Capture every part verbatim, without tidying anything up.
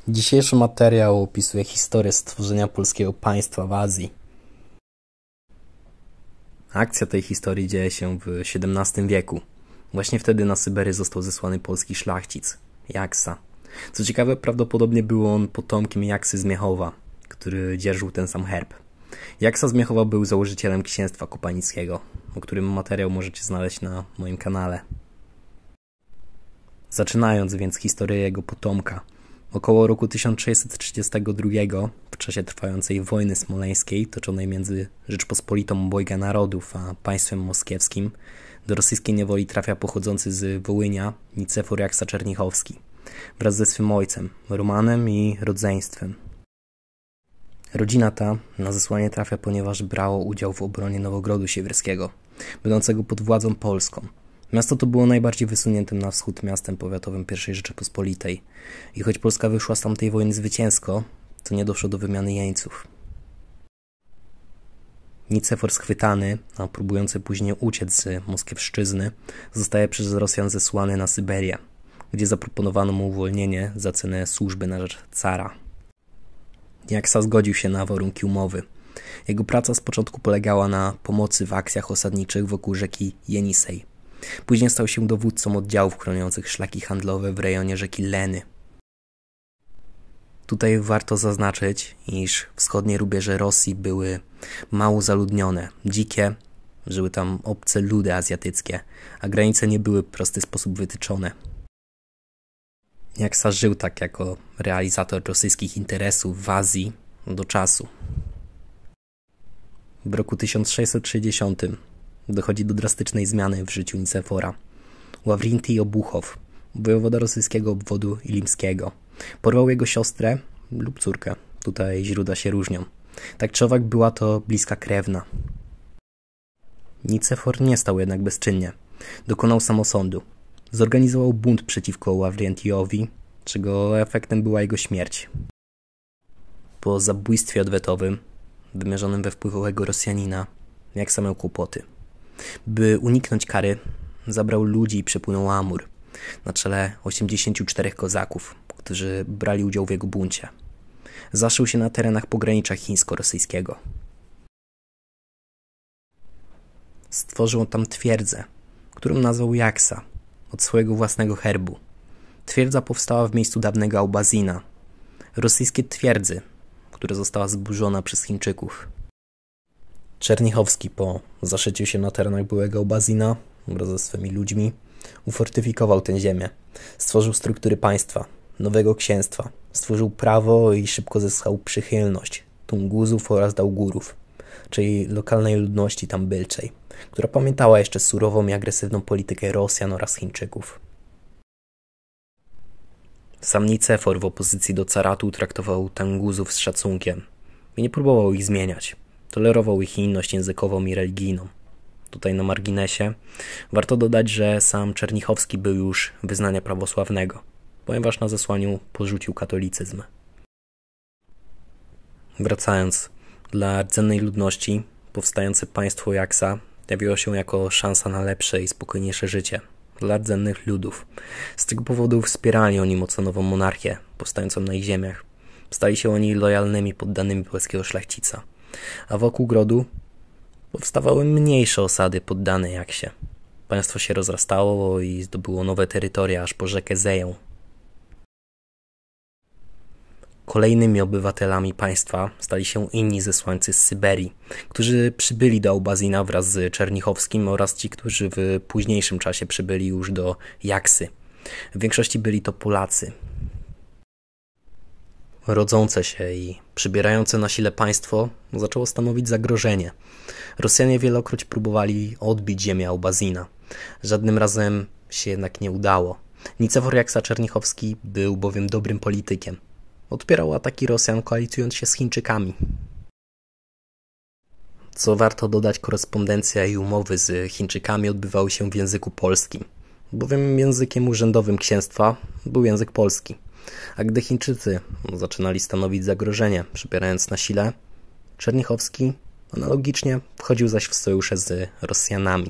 Dzisiejszy materiał opisuje historię stworzenia polskiego państwa w Azji. Akcja tej historii dzieje się w siedemnastym wieku. Właśnie wtedy na Syberię został zesłany polski szlachcic, Jaksa. Co ciekawe, prawdopodobnie był on potomkiem Jaksy z Miechowa, który dzierżył ten sam herb. Jaksa z Miechowa był założycielem księstwa kopanickiego, o którym materiał możecie znaleźć na moim kanale. Zaczynając więc historię jego potomka, około roku tysiąc sześćset trzydziestego drugiego, w czasie trwającej wojny smoleńskiej, toczonej między Rzeczpospolitą Obojga Narodów a państwem moskiewskim, do rosyjskiej niewoli trafia pochodzący z Wołynia Nicefor Jaksa Czernichowski, wraz ze swym ojcem, Romanem i rodzeństwem. Rodzina ta na zesłanie trafia, ponieważ brało udział w obronie Nowogrodu Siewierskiego, będącego pod władzą polską. Miasto to było najbardziej wysuniętym na wschód miastem powiatowym pierwszej Rzeczypospolitej i choć Polska wyszła z tamtej wojny zwycięsko, to nie doszło do wymiany jeńców. Nicefor schwytany, a próbujący później uciec z Moskiewszczyzny, zostaje przez Rosjan zesłany na Syberię, gdzie zaproponowano mu uwolnienie za cenę służby na rzecz cara. Jaksa zgodził się na warunki umowy. Jego praca z początku polegała na pomocy w akcjach osadniczych wokół rzeki Jenisej. Później stał się dowódcą oddziałów chroniących szlaki handlowe w rejonie rzeki Leny. Tutaj warto zaznaczyć, iż wschodnie rubieże Rosji były mało zaludnione, dzikie, żyły tam obce ludy azjatyckie, a granice nie były w prosty sposób wytyczone. Jaksa żył tak jako realizator rosyjskich interesów w Azji do czasu. W roku tysiąc sześćset sześćdziesiątym dochodzi do drastycznej zmiany w życiu Nicefora. Ławrintij Obuchow, wojewoda rosyjskiego obwodu ilimskiego, porwał jego siostrę lub córkę. Tutaj źródła się różnią. Tak czy owak była to bliska krewna. Nicefor nie stał jednak bezczynnie. Dokonał samosądu. Zorganizował bunt przeciwko Ławrintijowi, czego efektem była jego śmierć. Po zabójstwie odwetowym, wymierzonym we wpływowego Rosjanina, Jaksa miał kłopoty. By uniknąć kary, zabrał ludzi i przepłynął Amur na czele osiemdziesięciu czterech kozaków, którzy brali udział w jego buncie. Zaszył się na terenach pogranicza chińsko-rosyjskiego. Stworzył tam twierdzę, którą nazwał Jaksa, od swojego własnego herbu. Twierdza powstała w miejscu dawnego Aubazina, rosyjskie twierdzy, która została zburzona przez Chińczyków. Czernichowski po zaszyciu się na terenach byłego Aubazina wraz ze swymi ludźmi ufortyfikował tę ziemię, stworzył struktury państwa, nowego księstwa, stworzył prawo i szybko zyskał przychylność Tunguzów oraz Daugurów, czyli lokalnej ludności tambylczej, która pamiętała jeszcze surową i agresywną politykę Rosjan oraz Chińczyków. Sam Nicefor w opozycji do caratu traktował Tanguzów z szacunkiem i nie próbował ich zmieniać. Tolerował ich inność językową i religijną. Tutaj na marginesie warto dodać, że sam Czernichowski był już wyznania prawosławnego, ponieważ na zesłaniu porzucił katolicyzm. Wracając, dla rdzennej ludności powstające państwo Jaksa jawiło się jako szansa na lepsze i spokojniejsze życie dla rdzennych ludów. Z tego powodu wspierali oni mocno nową monarchię powstającą na ich ziemiach. Stali się oni lojalnymi poddanymi polskiego szlachcica, a wokół grodu powstawały mniejsze osady poddane Jaksie. Państwo się rozrastało i zdobyło nowe terytoria aż po rzekę Zeję. Kolejnymi obywatelami państwa stali się inni zesłańcy z Syberii, którzy przybyli do Aubazina wraz z Czernichowskim oraz ci, którzy w późniejszym czasie przybyli już do Jaksy. W większości byli to Polacy. Rodzące się i przybierające na sile państwo zaczęło stanowić zagrożenie. Rosjanie wielokroć próbowali odbić ziemię Aubazina. Żadnym razem się jednak nie udało. Nicefor Jaksa Czernichowski był bowiem dobrym politykiem. Odpierał ataki Rosjan, koalicjując się z Chińczykami. Co warto dodać, korespondencja i umowy z Chińczykami odbywały się w języku polskim, bowiem językiem urzędowym księstwa był język polski. A gdy Chińczycy zaczynali stanowić zagrożenie, przybierając na sile, Czernichowski analogicznie wchodził zaś w sojusze z Rosjanami.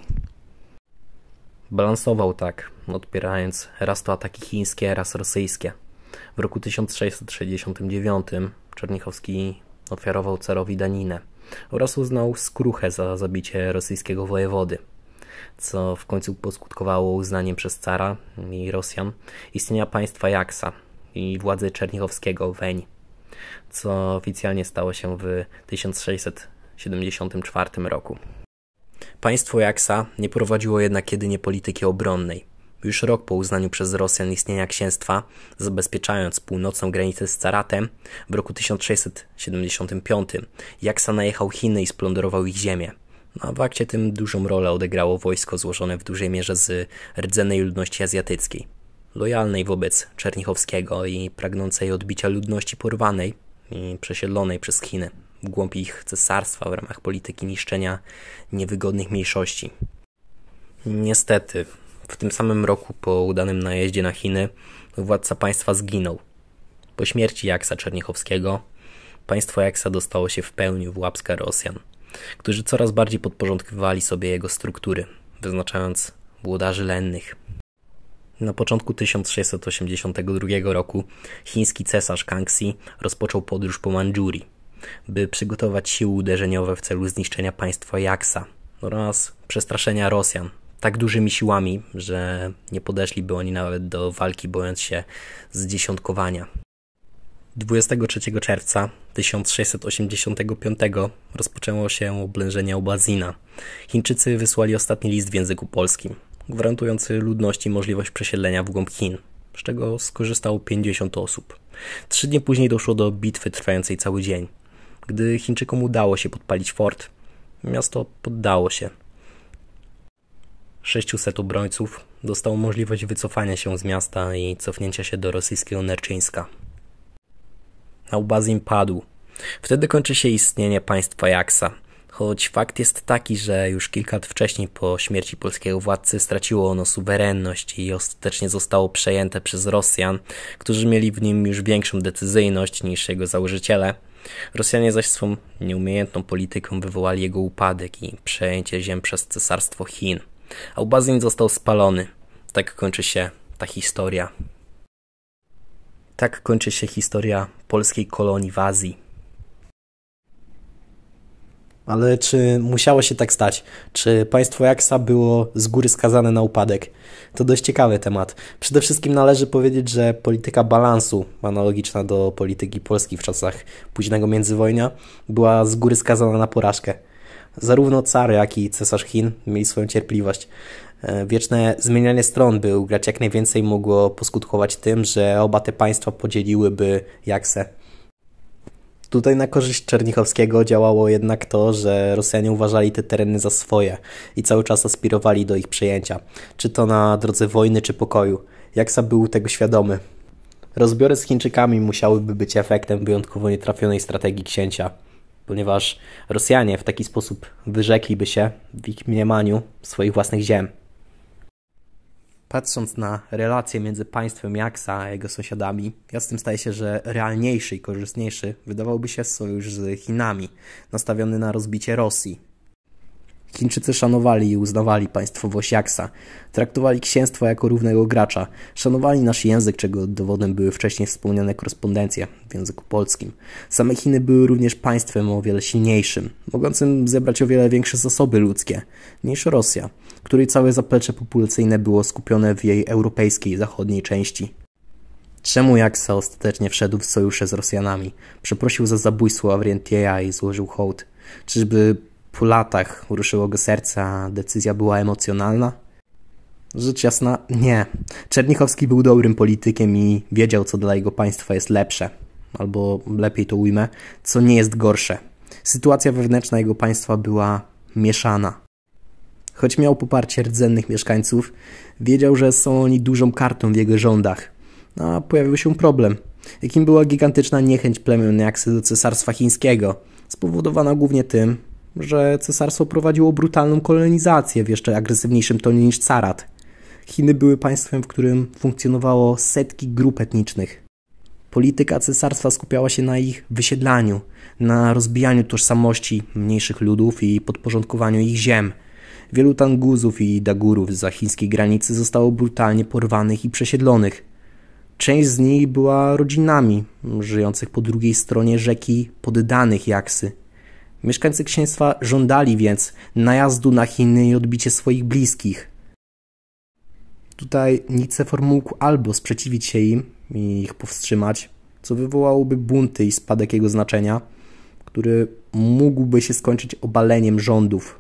Balansował tak, odpierając raz to ataki chińskie, raz rosyjskie. W roku tysiąc sześćset sześćdziesiątym dziewiątym Czernichowski ofiarował carowi daninę oraz uznał skruchę za zabicie rosyjskiego wojewody, co w końcu poskutkowało uznaniem przez cara i Rosjan istnienia państwa Jaksa i władzy Czernichowskiego weń, co oficjalnie stało się w tysiąc sześćset siedemdziesiątym czwartym roku. Państwo Jaksa nie prowadziło jednak jedynie polityki obronnej. Już rok po uznaniu przez Rosjan istnienia księstwa, zabezpieczając północną granicę z caratem, w roku tysiąc sześćset siedemdziesiątym piątym Jaksa najechał Chiny i splądrował ich ziemię. A w akcie tym dużą rolę odegrało wojsko złożone w dużej mierze z rdzennej ludności azjatyckiej, lojalnej wobec Czernichowskiego i pragnącej odbicia ludności porwanej i przesiedlonej przez Chiny w głąb ich cesarstwa w ramach polityki niszczenia niewygodnych mniejszości. Niestety, w tym samym roku po udanym najeździe na Chiny władca państwa zginął. Po śmierci Jaksa Czernichowskiego państwo Jaksa dostało się w pełni w łapska Rosjan, którzy coraz bardziej podporządkowywali sobie jego struktury, wyznaczając włodarzy lennych. Na początku tysiąc sześćset osiemdziesiątego drugiego roku chiński cesarz Kangxi rozpoczął podróż po Mandżurii, by przygotować siły uderzeniowe w celu zniszczenia państwa Jaksa oraz przestraszenia Rosjan tak dużymi siłami, że nie podeszliby oni nawet do walki, bojąc się zdziesiątkowania. dwudziestego trzeciego czerwca tysiąc sześćset osiemdziesiątego piątego rozpoczęło się oblężenie Obazina. Chińczycy wysłali ostatni list w języku polskim, gwarantujący ludności możliwość przesiedlenia w głąb Chin, z czego skorzystało pięćdziesiąt osób. Trzy dni później doszło do bitwy trwającej cały dzień. Gdy Chińczykom udało się podpalić fort, miasto poddało się. sześciuset obrońców dostało możliwość wycofania się z miasta i cofnięcia się do rosyjskiego Nerczyńska. Aubazin padł. Wtedy kończy się istnienie państwa Jaksa, choć fakt jest taki, że już kilka lat wcześniej po śmierci polskiego władcy straciło ono suwerenność i ostatecznie zostało przejęte przez Rosjan, którzy mieli w nim już większą decyzyjność niż jego założyciele. Rosjanie zaś swą nieumiejętną polityką wywołali jego upadek i przejęcie ziem przez cesarstwo Chin. Aubazin został spalony. Tak kończy się ta historia. Tak kończy się historia polskiej kolonii w Azji. Ale czy musiało się tak stać? Czy państwo Jaksa było z góry skazane na upadek? To dość ciekawy temat. Przede wszystkim należy powiedzieć, że polityka balansu, analogiczna do polityki polskiej w czasach późnego międzywojnia, była z góry skazana na porażkę. Zarówno car, jak i cesarz Chin mieli swoją cierpliwość. Wieczne zmienianie stron, by ugrać jak najwięcej, mogło poskutkować tym, że oba te państwa podzieliłyby Jaksę. Tutaj na korzyść Czernichowskiego działało jednak to, że Rosjanie uważali te tereny za swoje i cały czas aspirowali do ich przejęcia, czy to na drodze wojny czy pokoju. Jaksa był tego świadomy. Rozbiory z Chińczykami musiałyby być efektem wyjątkowo nietrafionej strategii księcia, ponieważ Rosjanie w taki sposób wyrzekliby się w ich mniemaniu swoich własnych ziem. Patrząc na relacje między państwem Jaksa a jego sąsiadami, jasnym staje się, że realniejszy i korzystniejszy wydawałby się sojusz z Chinami, nastawiony na rozbicie Rosji. Chińczycy szanowali i uznawali państwowość Jaksa, traktowali księstwo jako równego gracza, szanowali nasz język, czego dowodem były wcześniej wspomniane korespondencje w języku polskim. Same Chiny były również państwem o wiele silniejszym, mogącym zebrać o wiele większe zasoby ludzkie niż Rosja, której całe zaplecze populacyjne było skupione w jej europejskiej zachodniej części. Czemu Jaksa ostatecznie wszedł w sojusze z Rosjanami? Przeprosił za zabójstwo Awrientieja i złożył hołd. Czyżby po latach ruszyło go serce, a decyzja była emocjonalna? Rzecz jasna, nie. Czernichowski był dobrym politykiem i wiedział, co dla jego państwa jest lepsze, albo lepiej to ujmę, co nie jest gorsze. Sytuacja wewnętrzna jego państwa była mieszana. Choć miał poparcie rdzennych mieszkańców, wiedział, że są oni dużą kartą w jego rządach. A pojawił się problem, jakim była gigantyczna niechęć plemion Jaksy do cesarstwa chińskiego, spowodowana głównie tym, że cesarstwo prowadziło brutalną kolonizację w jeszcze agresywniejszym tonie niż carat. Chiny były państwem, w którym funkcjonowało setki grup etnicznych. Polityka cesarstwa skupiała się na ich wysiedlaniu, na rozbijaniu tożsamości mniejszych ludów i podporządkowaniu ich ziem. Wielu Tanguzów i Dagurów zza chińskiej granicy zostało brutalnie porwanych i przesiedlonych. Część z nich była rodzinami żyjących po drugiej stronie rzeki poddanych Jaksy. Mieszkańcy księstwa żądali więc najazdu na Chiny i odbicie swoich bliskich. Tutaj Nicefor mógł albo sprzeciwić się im i ich powstrzymać, co wywołałoby bunty i spadek jego znaczenia, który mógłby się skończyć obaleniem rządów.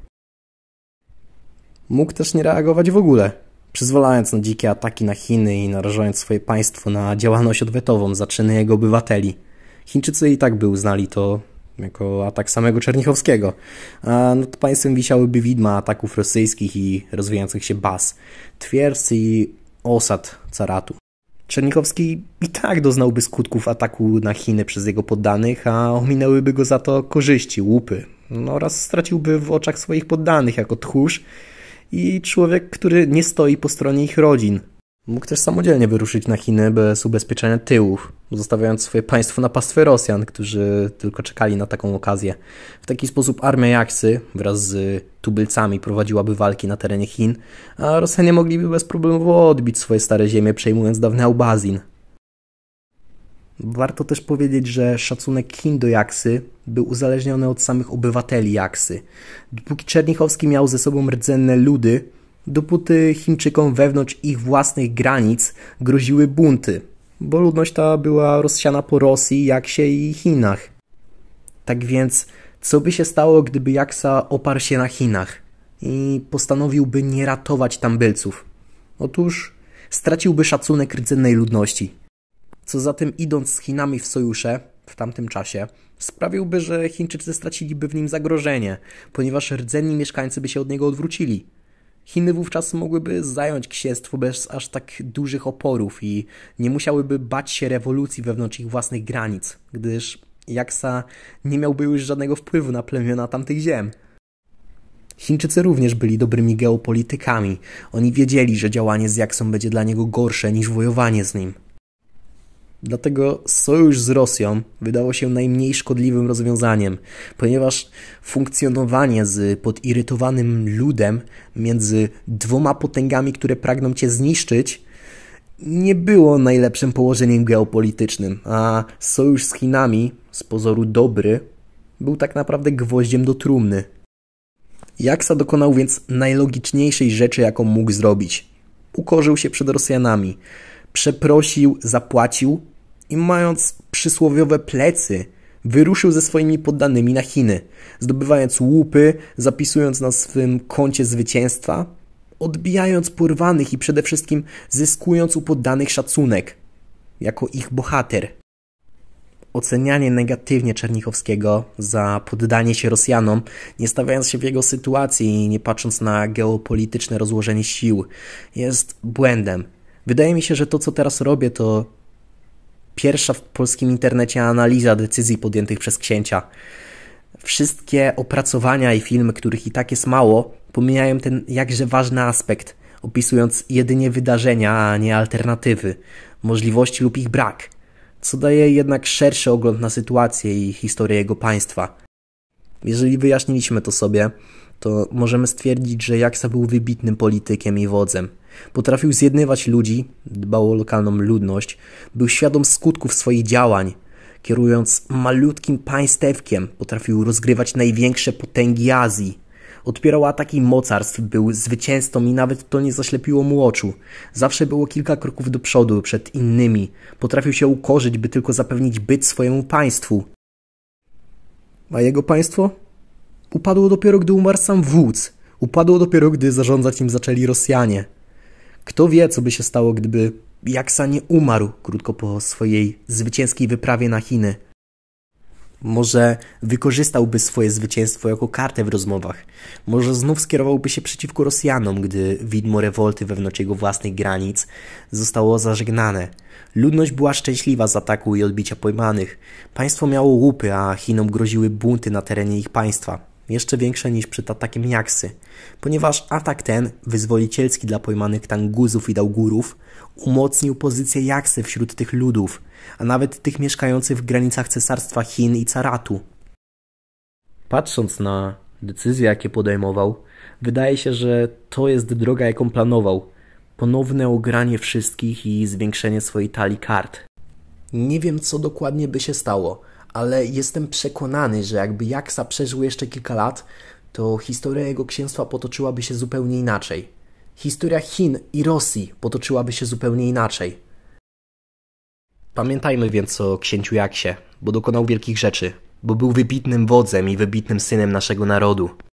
Mógł też nie reagować w ogóle, przyzwalając na dzikie ataki na Chiny i narażając swoje państwo na działalność odwetową za czyny jego obywateli. Chińczycy i tak by uznali to jako atak samego Czernichowskiego, a nad państwem wisiałyby widma ataków rosyjskich i rozwijających się baz, twierdz i osad caratu. Czernichowski i tak doznałby skutków ataku na Chiny przez jego poddanych, a ominęłyby go za to korzyści, łupy, no oraz straciłby w oczach swoich poddanych jako tchórz i człowiek, który nie stoi po stronie ich rodzin. Mógł też samodzielnie wyruszyć na Chiny bez ubezpieczenia tyłów, zostawiając swoje państwo na pastwę Rosjan, którzy tylko czekali na taką okazję. W taki sposób armia Jaksy wraz z tubylcami prowadziłaby walki na terenie Chin, a Rosjanie mogliby bezproblemowo odbić swoje stare ziemie, przejmując dawny Albazin. Warto też powiedzieć, że szacunek Chin do Jaksy był uzależniony od samych obywateli Jaksy. Dopóki Czernichowski miał ze sobą rdzenne ludy, dopóty Chińczykom wewnątrz ich własnych granic groziły bunty, bo ludność ta była rozsiana po Rosji, Jaksie i Chinach. Tak więc, co by się stało, gdyby Jaksa oparł się na Chinach i postanowiłby nie ratować tambylców? Otóż straciłby szacunek rdzennej ludności. Co za tym, idąc z Chinami w sojusze w tamtym czasie, sprawiłby, że Chińczycy straciliby w nim zagrożenie, ponieważ rdzenni mieszkańcy by się od niego odwrócili. Chiny wówczas mogłyby zająć księstwo bez aż tak dużych oporów i nie musiałyby bać się rewolucji wewnątrz ich własnych granic, gdyż Jaksa nie miałby już żadnego wpływu na plemiona tamtych ziem. Chińczycy również byli dobrymi geopolitykami. Oni wiedzieli, że działanie z Jaksą będzie dla niego gorsze niż wojowanie z nim. Dlatego sojusz z Rosją wydało się najmniej szkodliwym rozwiązaniem, ponieważ funkcjonowanie z podirytowanym ludem między dwoma potęgami, które pragną cię zniszczyć, nie było najlepszym położeniem geopolitycznym, a sojusz z Chinami, z pozoru dobry, był tak naprawdę gwoździem do trumny. Jaksa dokonał więc najlogiczniejszej rzeczy, jaką mógł zrobić. Ukorzył się przed Rosjanami, przeprosił, zapłacił i mając przysłowiowe plecy, wyruszył ze swoimi poddanymi na Chiny, zdobywając łupy, zapisując na swym koncie zwycięstwa, odbijając porwanych i przede wszystkim zyskując u poddanych szacunek, jako ich bohater. Ocenianie negatywnie Czernichowskiego za poddanie się Rosjanom, nie stawiając się w jego sytuacji i nie patrząc na geopolityczne rozłożenie sił, jest błędem. Wydaje mi się, że to, co teraz robię, to pierwsza w polskim internecie analiza decyzji podjętych przez księcia. Wszystkie opracowania i filmy, których i tak jest mało, pomijają ten jakże ważny aspekt, opisując jedynie wydarzenia, a nie alternatywy, możliwości lub ich brak, co daje jednak szerszy ogląd na sytuację i historię jego państwa. Jeżeli wyjaśniliśmy to sobie, to możemy stwierdzić, że Jaksa był wybitnym politykiem i wodzem. Potrafił zjednywać ludzi, dbał o lokalną ludność, był świadom skutków swoich działań. Kierując malutkim państewkiem, potrafił rozgrywać największe potęgi Azji. Odpierał ataki mocarstw, był zwycięzcą i nawet to nie zaślepiło mu oczu. Zawsze było kilka kroków do przodu przed innymi. Potrafił się ukorzyć, by tylko zapewnić byt swojemu państwu. A jego państwo? Upadło dopiero, gdy umarł sam wódz. Upadło dopiero, gdy zarządzać nim zaczęli Rosjanie. Kto wie, co by się stało, gdyby Jaksa nie umarł krótko po swojej zwycięskiej wyprawie na Chiny. Może wykorzystałby swoje zwycięstwo jako kartę w rozmowach. Może znów skierowałby się przeciwko Rosjanom, gdy widmo rewolty wewnątrz jego własnych granic zostało zażegnane. Ludność była szczęśliwa z ataku i odbicia pojmanych. Państwo miało łupy, a Chinom groziły bunty na terenie ich państwa. Jeszcze większe niż przed atakiem Jaksy, ponieważ atak ten, wyzwolicielski dla pojmanych Tanguzów i Daugurów, umocnił pozycję Jaksy wśród tych ludów, a nawet tych mieszkających w granicach cesarstwa Chin i caratu. Patrząc na decyzje, jakie podejmował, wydaje się, że to jest droga, jaką planował, ponowne ogranie wszystkich i zwiększenie swojej talii kart. Nie wiem, co dokładnie by się stało, ale jestem przekonany, że jakby Jaksa przeżył jeszcze kilka lat, to historia jego księstwa potoczyłaby się zupełnie inaczej. Historia Chin i Rosji potoczyłaby się zupełnie inaczej. Pamiętajmy więc o księciu Jaksie, bo dokonał wielkich rzeczy, bo był wybitnym wodzem i wybitnym synem naszego narodu.